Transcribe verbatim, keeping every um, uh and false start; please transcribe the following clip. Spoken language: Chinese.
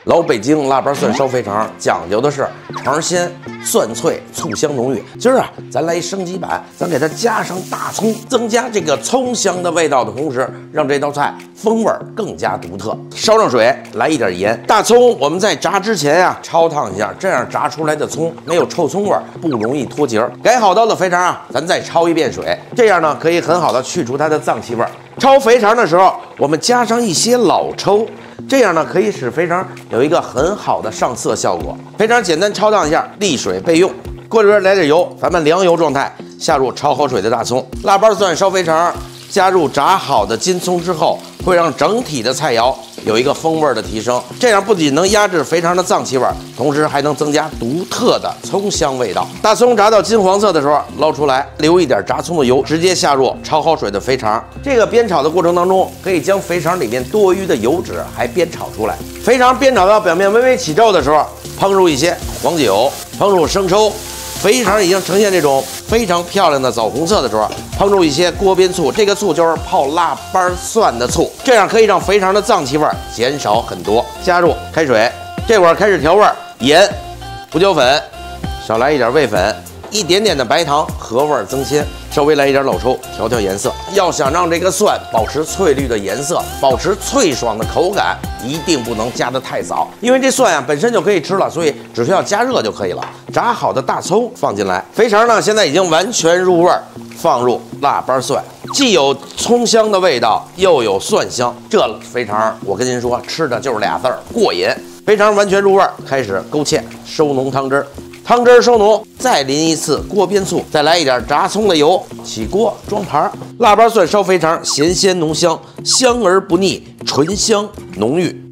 老北京腊八蒜烧肥肠讲究的是肠鲜、蒜脆、醋香浓郁。今儿啊，咱来一升级版，咱给它加上大葱，增加这个葱香的味道的同时，让这道菜风味更加独特。烧上水，来一点盐。大葱我们在炸之前呀、啊，焯烫一下，这样炸出来的葱没有臭葱味，不容易脱节。改好刀的肥肠啊，咱再焯一遍水，这样呢可以很好的去除它的脏气味。焯肥肠的时候，我们加上一些老抽。这样呢，可以使肥肠有一个很好的上色效果。肥肠简单焯烫一下，沥水备用。锅里边来点油，咱们凉油状态下入焯好水的大葱。腊八蒜烧肥肠，加入炸好的金葱之后，会让整体的菜肴有一个风味的提升。这样不仅能压制肥肠的脏气味，同时还能增加独特的葱香味道。大葱炸到金黄色的时候，捞出来，留一点炸葱的油，直接下入焯好水的肥肠。这个煸炒的过程当中，可以将肥肠里面多余的油脂还煸炒出来。肥肠煸炒到表面微微起皱的时候，烹入一些黄酒，烹入生抽。肥肠已经呈现这种非常漂亮的枣红色的时候，烹入一些锅边醋，这个醋就是泡腊八蒜的醋，这样可以让肥肠的脏气味减少很多。加入开水，这会儿开始调味，盐、胡椒粉，少来一点味粉，一点点的白糖和味增鲜，稍微来一点老抽调调颜色。要想让这个蒜保持翠绿的颜色，保持脆爽的口感，一定不能加得太早，因为这蒜呀、啊、本身就可以吃了，所以只需要加热就可以了。炸好的大葱放进来，肥肠呢现在已经完全入味，放入腊八蒜，既有葱香的味道，又有蒜香，这肥肠我跟您说，吃的就是俩字儿过瘾。肥肠完全入味，开始勾芡，收浓汤汁。汤汁收浓，再淋一次锅边醋，再来一点炸葱的油，起锅装盘。腊八蒜烧肥肠，咸鲜浓香，香而不腻，醇香浓郁。